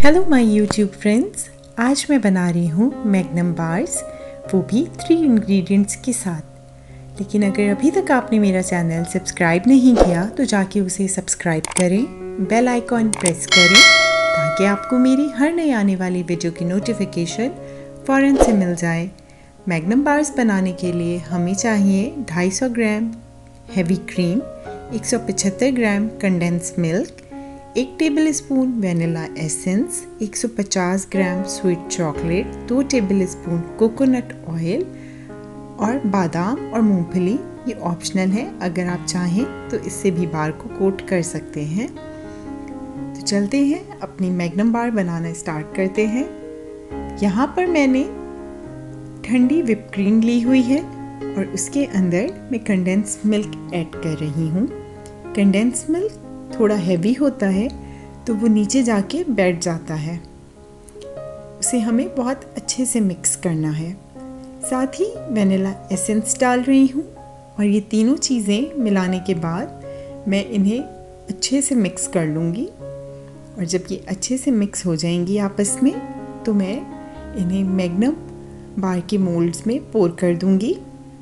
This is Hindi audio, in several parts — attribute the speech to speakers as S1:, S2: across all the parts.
S1: हेलो माय यूट्यूब फ्रेंड्स, आज मैं बना रही हूँ मैग्नम बार्स, वो भी 3 इंग्रेडिएंट्स के साथ। लेकिन अगर अभी तक आपने मेरा चैनल सब्सक्राइब नहीं किया तो जाके उसे सब्सक्राइब करें, बेल आइकॉन प्रेस करें ताकि आपको मेरी हर नई आने वाली वीडियो की नोटिफिकेशन फ़ौरन से मिल जाए। मैग्नम बार्स बनाने के लिए हमें चाहिए 250 gram heavy cream, 175 gram condense milk, 1 tablespoon vanilla essence, 150 gram sweet chocolate, 2 tablespoon coconut oil और बादाम और मूंगफली। ये ऑप्शनल है, अगर आप चाहें तो इससे भी बार को कोट कर सकते हैं। तो चलते हैं अपनी मैग्नम बार बनाना स्टार्ट करते हैं। यहाँ पर मैंने ठंडी व्हिप क्रीम ली हुई है और उसके अंदर मैं कंडेंस मिल्क ऐड कर रही हूँ। कंडेंस मिल्क थोड़ा हैवी होता है तो वो नीचे जाके बैठ जाता है, उसे हमें बहुत अच्छे से मिक्स करना है। साथ ही वैनिला एसेंस डाल रही हूँ और ये तीनों चीज़ें मिलाने के बाद मैं इन्हें अच्छे से मिक्स कर लूँगी। और जब ये अच्छे से मिक्स हो जाएंगी आपस में तो मैं इन्हें मैग्नम बार के मोल्ड्स में पोर कर दूँगी।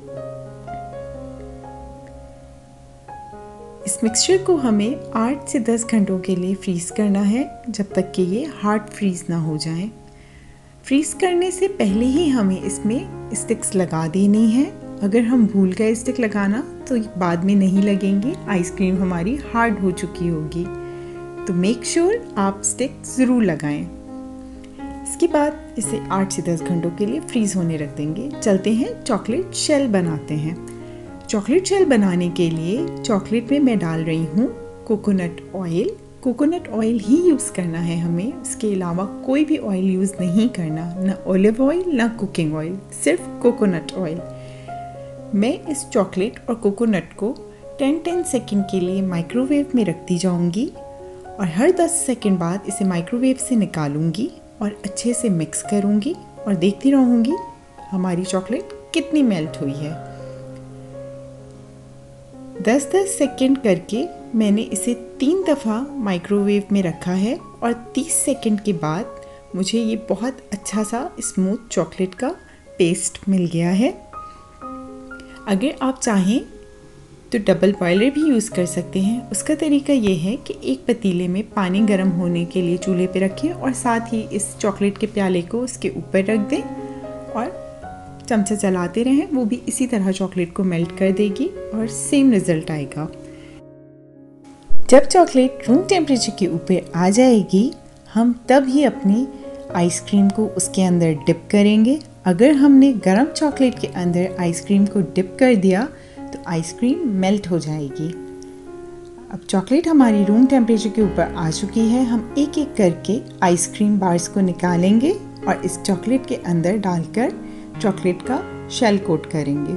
S1: इस मिक्सचर को हमें 8 से 10 घंटों के लिए फ्रीज़ करना है, जब तक कि ये हार्ड फ्रीज़ ना हो जाए। फ्रीज़ करने से पहले ही हमें इसमें स्टिक्स लगा देनी है। अगर हम भूल गए स्टिक लगाना तो बाद में नहीं लगेंगे, आइसक्रीम हमारी हार्ड हो चुकी होगी। तो मेक श्योर आप स्टिक ज़रूर लगाएं। इसके बाद इसे 8 से 10 घंटों के लिए फ्रीज़ होने रख देंगे। चलते हैं चॉकलेट शेल बनाते हैं। चॉकलेट शेल बनाने के लिए चॉकलेट में मैं डाल रही हूँ कोकोनट ऑयल। कोकोनट ऑयल ही यूज़ करना है हमें, उसके अलावा कोई भी ऑयल यूज़ नहीं करना, ना ऑलिव ऑयल ना कुकिंग ऑयल, सिर्फ कोकोनट ऑयल। मैं इस चॉकलेट और कोकोनट को 10 सेकंड के लिए माइक्रोवेव में रखती जाऊँगी और हर 10 सेकंड बाद इसे माइक्रोवेव से निकालूँगी और अच्छे से मिक्स करूँगी और देखती रहूँगी हमारी चॉकलेट कितनी मेल्ट हुई है। 10-10 सेकंड करके मैंने इसे 3 दफ़ा माइक्रोवेव में रखा है और 30 सेकंड के बाद मुझे ये बहुत अच्छा सा स्मूथ चॉकलेट का पेस्ट मिल गया है। अगर आप चाहें तो डबल बॉयलर भी यूज़ कर सकते हैं। उसका तरीका ये है कि एक पतीले में पानी गर्म होने के लिए चूल्हे पे रखें और साथ ही इस चॉकलेट के प्याले को उसके ऊपर रख दें और चमचा चलाते रहें, वो भी इसी तरह चॉकलेट को मेल्ट कर देगी और सेम रिज़ल्ट आएगा। जब चॉकलेट रूम टेम्परेचर के ऊपर आ जाएगी हम तब ही अपनी आइसक्रीम को उसके अंदर डिप करेंगे। अगर हमने गर्म चॉकलेट के अंदर आइसक्रीम को डिप कर दिया तो आइसक्रीम मेल्ट हो जाएगी। अब चॉकलेट हमारी रूम टेम्परेचर के ऊपर आ चुकी है। हम एक एक करके आइसक्रीम बार्स को निकालेंगे और इस चॉकलेट के अंदर डालकर चॉकलेट का शेल कोट करेंगे।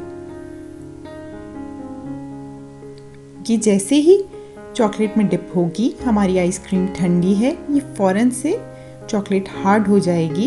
S1: ये जैसे ही चॉकलेट में डिप होगी, हमारी आइसक्रीम ठंडी है, ये फ़ौरन से चॉकलेट हार्ड हो जाएगी।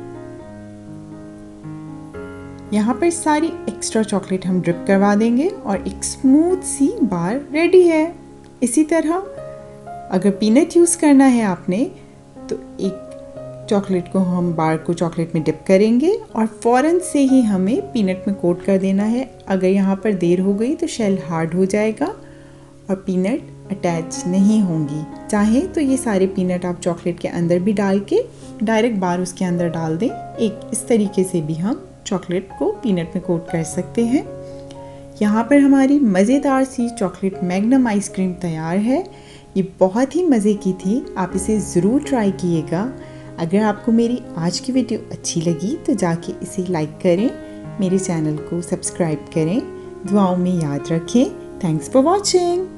S1: यहाँ पर सारी एक्स्ट्रा चॉकलेट हम ड्रिप करवा देंगे और एक स्मूथ सी बार रेडी है। इसी तरह अगर पीनट यूज़ करना है आपने तो एक चॉकलेट को हम बार को चॉकलेट में डिप करेंगे और फ़ौरन से ही हमें पीनट में कोट कर देना है। अगर यहाँ पर देर हो गई तो शेल हार्ड हो जाएगा और पीनट अटैच नहीं होंगी। चाहे तो ये सारे पीनट आप चॉकलेट के अंदर भी डाल के डायरेक्ट बार उसके अंदर डाल दें। एक इस तरीके से भी हम चॉकलेट को पीनट में कोट कर सकते हैं। यहाँ पर हमारी मज़ेदार सी चॉकलेट मैग्नम आइसक्रीम तैयार है। ये बहुत ही मज़े की थी, आप इसे ज़रूर ट्राई कीजिएगा। अगर आपको मेरी आज की वीडियो अच्छी लगी तो जाके इसे लाइक करें, मेरे चैनल को सब्सक्राइब करें, दुआओं में याद रखें। Thanks for watching.